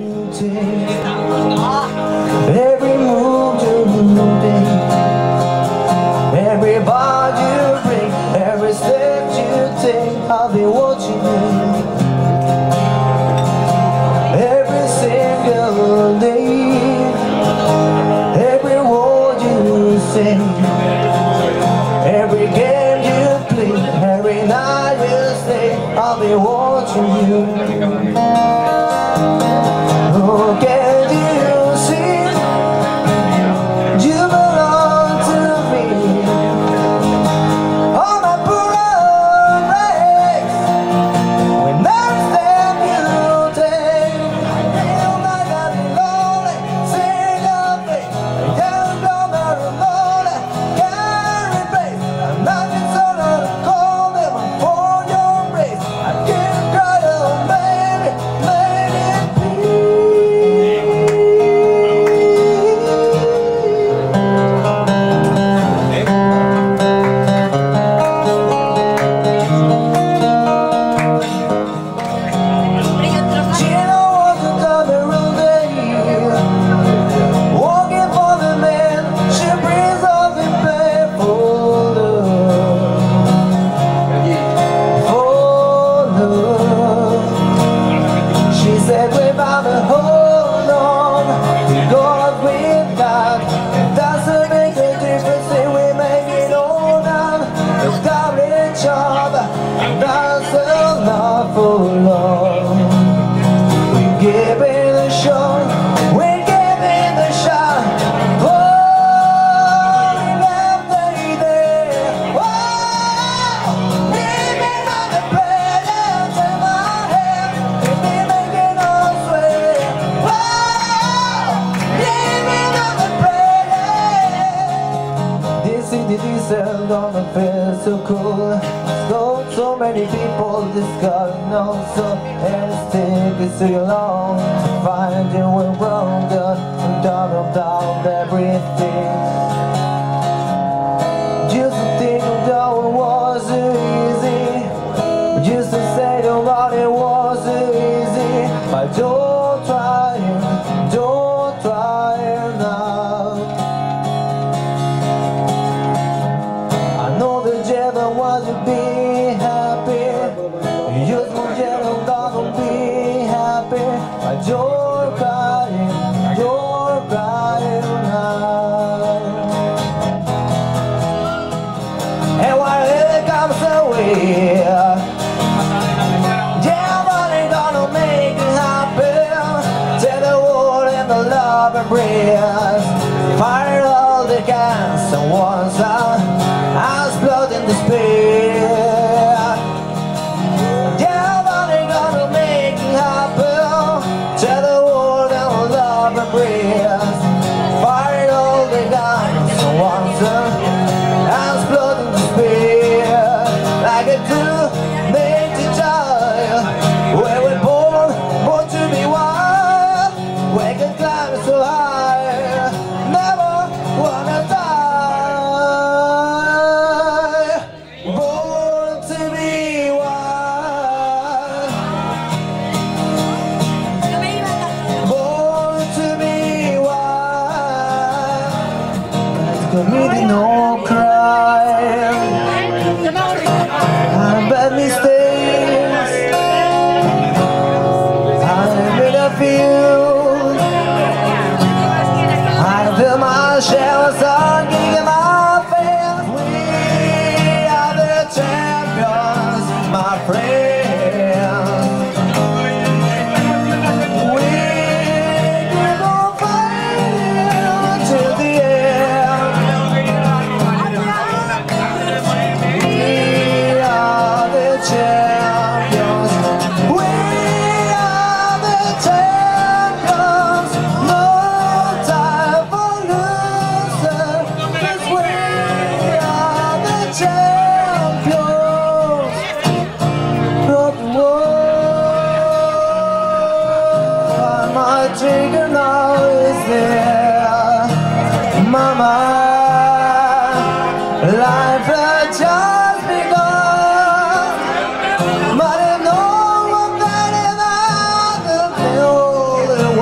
Every move you make, every bar you break, every step you take, I'll be watching you. Every single day, every word you say, every game you play, every night you stay, I'll be watching you. Oh, can't you see? You belong to me. All my broken breaks, when every step you take, feel like I've been lonely, sing of me, can't go out alone, can't replace. I'm knocking so loud to call them for your race. I can't cry, oh baby, baby, so cool. So many people discover no, so it's taking so long to find you were wrong, down everything. Just to think that it wasn't easy, just to say that it wasn't easy. But don't try now. I know that Jeva wants to be happy. You just want Jeva to be happy. But you're crying now. And whatever comes away, Jeva ain't gonna make it happen. Tell the world and the love embrace. Fire all the cans and once as blood in despair. Devil ain't gonna make it happen. Tell the world and love embrace. Fire all the guns and once as blood in despair. Like a two-named child, where we're born to be wild. We can climb so high, never wanna die. Born to be wild, born to be wild. It's committing no crime, I bad mistakes, I made a few. I feel my shells on in my face. We are the champions, my friends. We keep on fighting till the end. We are the champions. We are the champions. No time for losers, 'cause we are the champions of the world. My trigger now is there, Mama. Life has just begun, but I know I'm better than the only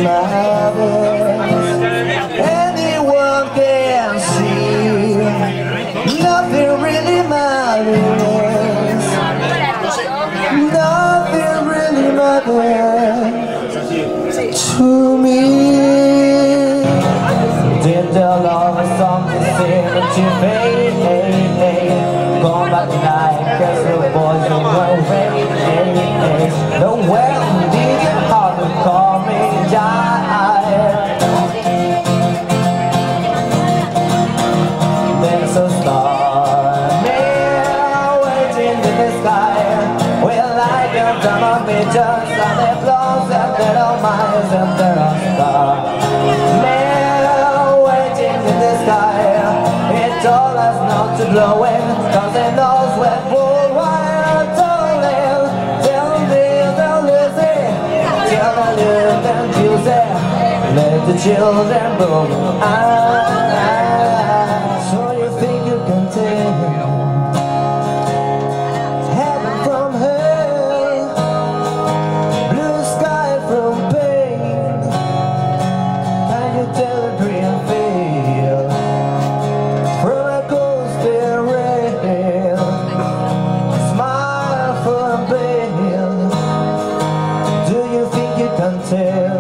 matters. Anyone can see nothing really matters. Nothing really matters to me. Did the love of something seem to fade? Gone back tonight, guess the boys don't go away. The well did you have to call me giant? There's a star waiting in the sky. We're like a thermometers and they blows and there are miles and there are stars. Waiting in the sky. It told us not to blow it, cause it knows we're worldwide darling. Tell me the listen, tell the little music, let the children blow. So you think you can take heaven from hell, blue sky from pain? Can you tell the green field from a coastal rail? Smile from pain. Do you think you can tell?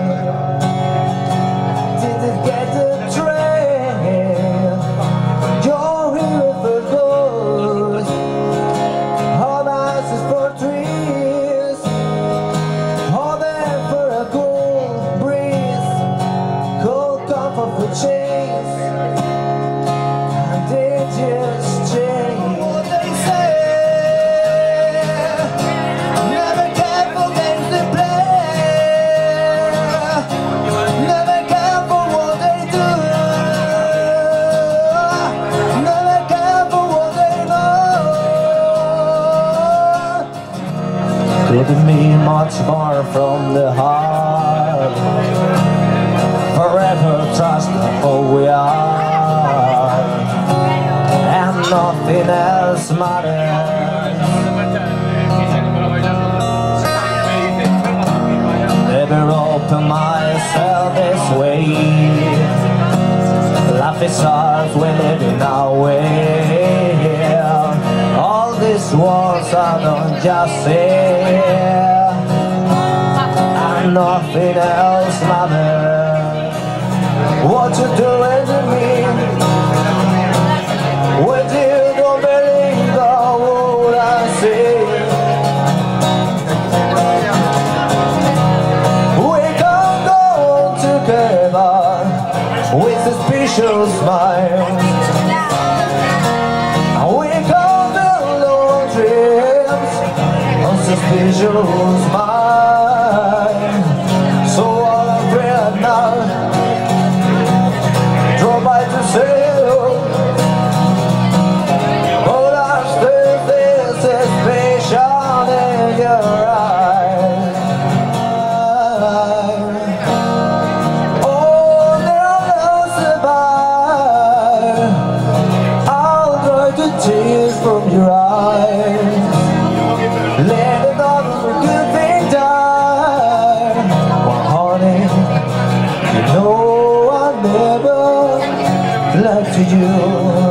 Did it get the trail? Your river goes. All eyes is for trees. All there for a cool breeze. Cold comfort for chains. And they just change. What they say, never care for games they play. Never care for what they do. Never care for what they know. Couldn't mean much more from the heart. Forever trust who we are, and nothing else matters. Never open myself this way. Life is ours, we're living our way. All these words I don't just say, and nothing else matters. What you doing to me? When you don't believe the word I say. We can go together with suspicious smiles. We can build our dreams on suspicious minds. So all I'm afraid now, drop by to say hello. But I'm still this suspicion in your eyes. Oh, there are lots about. I'll dry the tears from your eyes. Let another good thing die. Well, honey, you know I never lied to you.